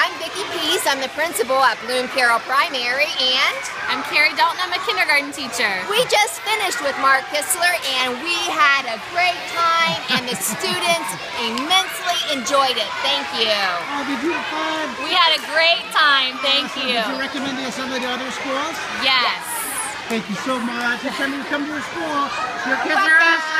I'm Vickie Pease. I'm the principal at Carroll Primary, and I'm Cary Daulton. I'm a kindergarten teacher. We just finished with Mark Kistler, and we had a great time, and the students immensely enjoyed it. Thank you. Oh, did you have fun? We had a great time. Thank you. Did you recommend it to some of the other schools? Yes. Thank you so much. Next time you come to your school, your kids are awesome.